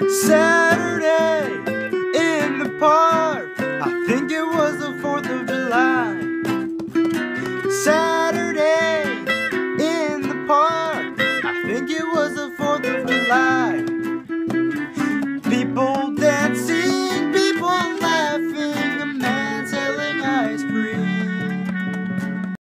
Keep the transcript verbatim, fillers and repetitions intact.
Saturday in the park, I think it was the fourth of July. Saturday